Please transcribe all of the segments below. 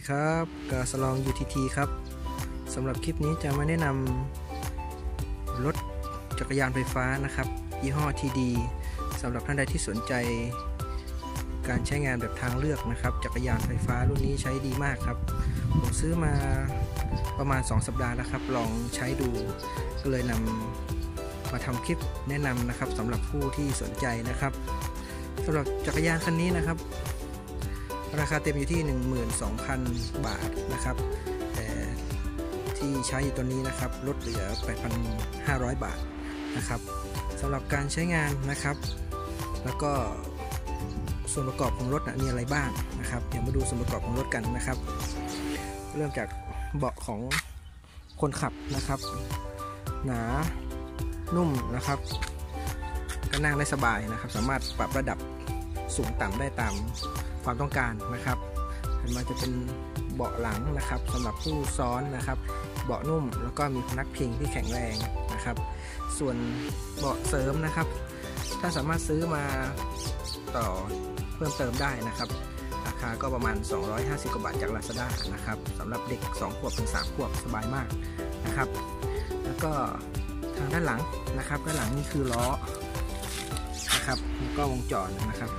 ครับกาสลอง UTT ครับสำหรับคลิปนี้จะมาแนะนำรถจักรยานไฟฟ้านะครับยี่ห้อ TD สำหรับท่านใดที่สนใจการใช้งานแบบทางเลือกนะครับจักรยานไฟฟ้ารุ่นนี้ใช้ดีมากครับผมซื้อมาประมาณ2สัปดาห์แล้วครับลองใช้ดูก็เลยนำมาทำคลิปแนะนำนะครับสำหรับผู้ที่สนใจนะครับสำหรับจักรยานคันนี้นะครับราคาเต็มอยู่ที่ 12,000 บาทนะครับแต่ที่ใช้อยู่ตัวนี้นะครับลดเหลือ 8,500 บาทนะครับสำหรับการใช้งานนะครับแล้วก็ส่วนประกอบของรถมีอะไรบ้างนะครับเดี๋ยวมาดูส่วนประกอบของรถกันนะครับเริ่มจากเบาะของคนขับนะครับหนานุ่มนะครับก็นั่งได้สบายนะครับสามารถปรับระดับสูงต่ำได้ตามความต้องการนะครับมันจะเป็นเบาะหลังนะครับสำหรับผู้ซ้อนนะครับเบาะนุ่มแล้วก็มีพนักพิงที่แข็งแรงนะครับส่วนเบาะเสริมนะครับถ้าสามารถซื้อมาต่อเพิ่มเติมได้นะครับราคาก็ประมาณ250 กว่าบาทจาก Lazada นะครับสำหรับเด็ก2 ขวบถึง 3 ขวบสบายมากนะครับแล้วก็ทางด้านหลังนะครับด้านหลังนี่คือล้อนะครับแล้วก็วงจรนะครับ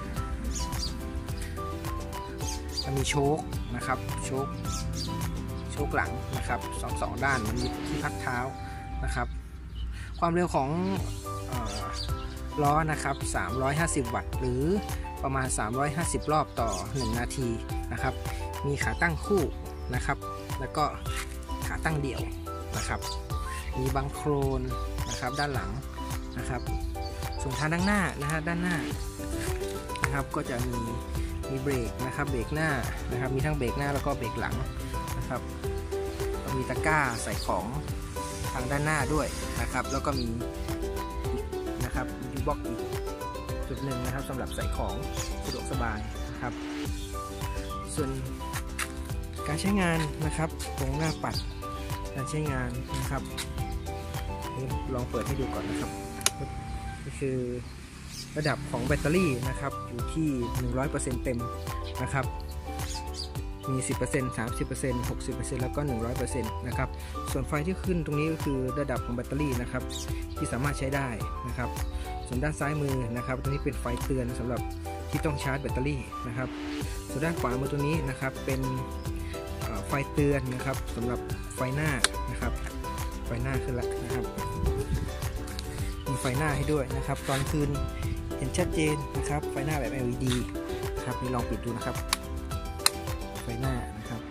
จะมีโชคนะครับโชคหลังนะครับสองด้านมันมีที่พักเท้านะครับความเร็วของล้อนะครับ350 วัตต์หรือประมาณ350 รอบต่อ1 นาทีนะครับมีขาตั้งคู่นะครับแล้วก็ขาตั้งเดี่ยวนะครับมีบังโครนนะครับด้านหลังนะครับส่วนทางด้านหน้าด้านหน้านะครับก็จะมีเบรกนะครับเบรกหน้านะครับมีทั้งเบรกหน้าแล้วก็เบรกหลังนะครับมีตะกร้าใส่ของทางด้านหน้าด้วยนะครับแล้วก็มีนะครับยูบ็อกอีกจุดหนึ่งนะครับสำหรับใส่ของสะดวกสบายนะครับส่วนการใช้งานนะครับตรงหน้าปัดการใช้งานนะครับลองเปิดให้ดูก่อนนะครับก็คือระดับของแบตเตอรี่นะครับอยู่ที่ 100% เต็มนะครับมี 10% 30% 60% แล้วก็ 100% นะครับส่วนไฟที่ขึ้นตรงนี้ก็คือระดับของแบตเตอรี่นะครับที่สามารถใช้ได้นะครับส่วนด้านซ้ายมือนะครับตรงนี้เป็นไฟเตือนสำหรับที่ต้องชาร์จแบตเตอรี่นะครับส่วนด้านขวามือตรงนี้นะครับเป็นไฟเตือนนะครับสำหรับไฟหน้านะครับไฟหน้าขึ้นแล้วนะครับมีไฟหน้าให้ด้วยนะครับตอนคืนเห็นชัดเจนนะครับไฟหน้าแบบ LED ครับนี่ลองปิดดูนะครับไฟหน้านะครับ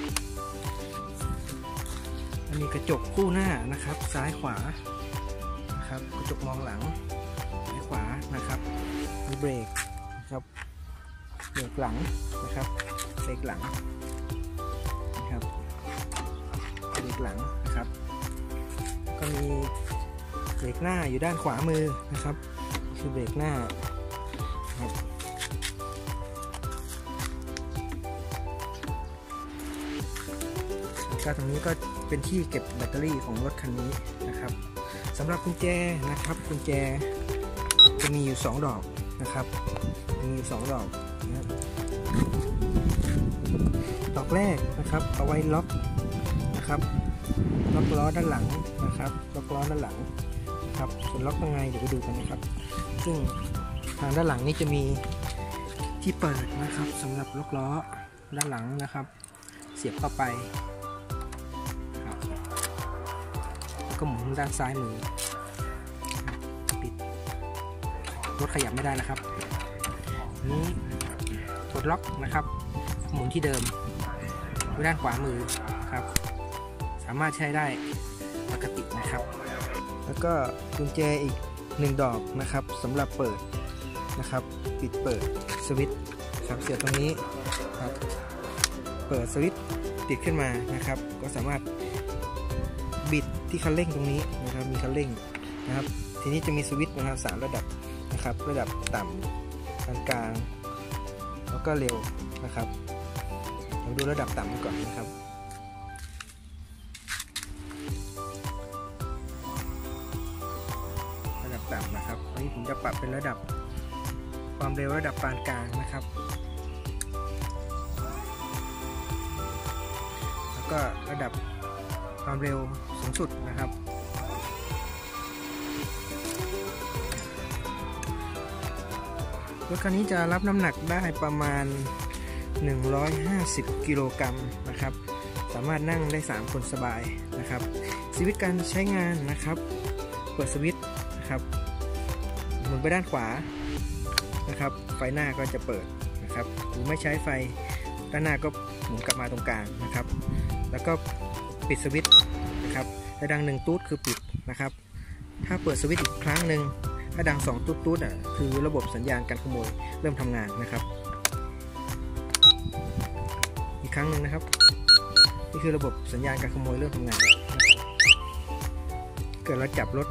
มีกระจกคู่หน้านะครับซ้ายขวานะครับกระจกมองหลังซ้ายขวานะครับมีเบรกนะครับเบรกหลังนะครับเบรกหลังนะครับเบรกหลังนะครับก็มีเบรกหน้าอยู่ด้านขวามือนะครับคือเบรกหน้าครับตรงนี้ก็เป็นที่เก็บแบตเตอรี่ของรถคันนี้นะครับสำหรับกุญแจนะครับกุญแจจะมีอยู่2 ดอกนะครับมีอยู่2 ดอกนะดอกแรกนะครับเอาไว้ล็อกนะครับล็อกล้อด้านหลังนะครับล็อกล้อด้านหลังครับส่วนล็อกยังไงเดี๋ยวไปดูกันนะครับซึ่งทางด้านหลังนี้จะมีที่เปิดนะครับสำหรับล็อกล้อด้านหลังนะครับเสียบเข้าไปแล้วก็หมุนด้านซ้ายมือปิดรถขยับไม่ได้นะครับนี้กดล็อกนะครับหมุนที่เดิมด้านขวามือครับสามารถใช้ได้ปกตินะครับแล้วก็กุญแจอีก1 ดอกนะครับสำหรับเปิดนะครับปิดเปิดสวิตช์ครับเสียบตรงนี้ครับเปิดสวิตช์ติดขึ้นมานะครับก็สามารถบิดที่คันเร่งตรงนี้นะครับมีคันเร่งนะครับทีนี้จะมีสวิตช์นะครับ3 ระดับนะครับระดับต่ำกลางแล้วก็เร็วนะครับเราดูระดับต่ำก่อนนะครับต่ำนะครับอันนี้ผมจะปรับเป็นระดับความเร็วระดับปานกลางนะครับแล้วก็ระดับความเร็วสูงสุดนะครับรถคันนี้จะรับน้ำหนักได้ประมาณ150 กิโลกรัมนะครับสามารถนั่งได้3คนสบายนะครับสวิตช์การใช้งานนะครับเปิดสวิตช์นะครับหมุนไปด้านขวานะครับไฟหน้าก็จะเปิดนะครับหรือไม่ใช้ไฟด้านหน้าก็หมุนกลับมาตรงกลางนะครับแล้วก็ปิดสวิตช์นะครับถ้าดัง1ตูดคือปิดนะครับถ้าเปิดสวิตช์อีกครั้งหนึ่งถ้าดัง2ตูดคือระบบสัญญาณการขโมยเริ่มทำงานนะครับอีกครั้งหนึ่งนะครับนี่คือระบบสัญญาณการขโมยเริ่มทำงานเกิดเราจับรถ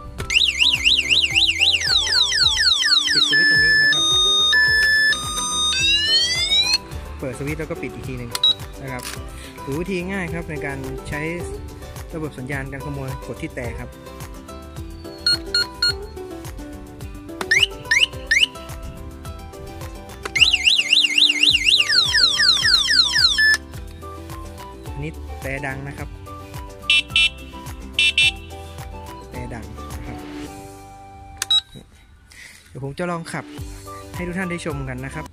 ปิดสวิตช์ตรงนี้นะครับเปิดสวิตช์แล้วก็ปิดอีกทีหนึ่งนะครับหรือวิธีง่ายครับในการใช้ระบบสัญญาณการขโมยกดที่แต่ครับอันนี้แต่ดังนะครับแต่ดังนะครับเดี๋ยวผมจะลองขับให้ทุกท่านได้ชมกันนะครับ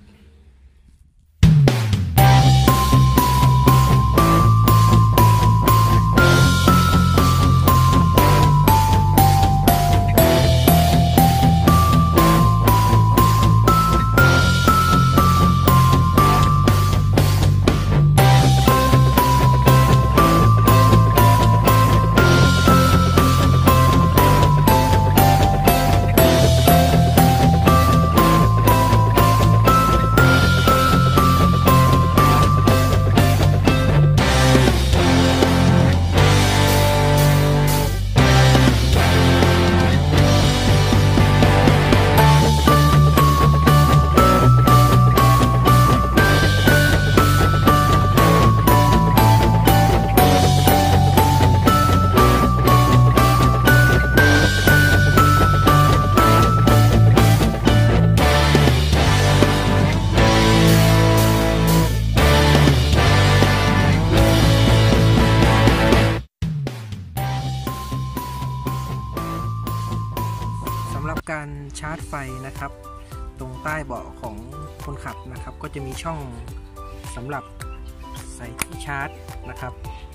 สำหรับการชาร์จไฟนะครับตรงใต้เบาะของคนขับนะครับก็จะมีช่องสำหรับใส่ที่ชาร์จนะครับ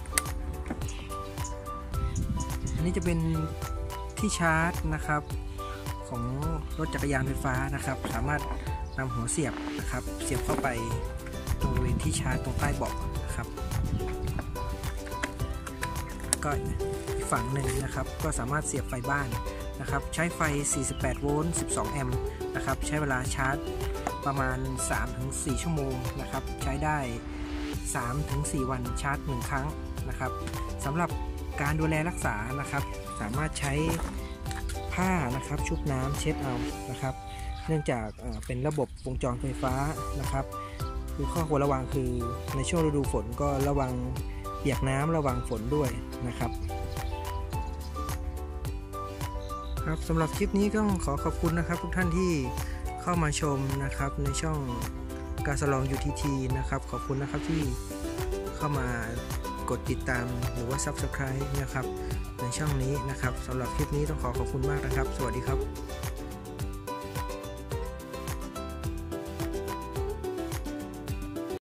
อันนี้จะเป็นที่ชาร์จนะครับของรถจักรยานไฟฟ้านะครับสามารถนำหัวเสียบนะครับเสียบเข้าไปตรงบริเวณที่ชาร์จตรงใต้เบาะนะครับก็อีกฝั่งหนึ่งนะครับก็สามารถเสียบไฟบ้านนะครับใช้ไฟ48โวลต์12แอมป์นะครับใช้เวลาชาร์จประมาณ 3-4 ชั่วโมงนะครับใช้ได้ 3-4 วันชาร์จ1ครั้งนะครับสำหรับการดูแลรักษานะครับสามารถใช้ผ้านะครับชุบน้ำเช็ดเอานะครับเนื่องจากเป็นระบบวงจรไฟฟ้านะครับคือข้อควรระวังคือในช่วงฤดูฝนก็ระวังเปียกน้ำระวังฝนด้วยนะครับครับสำหรับคลิปนี้ก็ขอขอบคุณนะครับทุกท่านที่เข้ามาชมนะครับในช่องกาสลอง UTT นะครับขอบคุณนะครับที่เข้ามากดติดตามหรือว่า Subscribe นะครับในช่องนี้นะครับสำหรับคลิปนี้ต้องขอขอบคุณมากนะครับสวัสดีครับ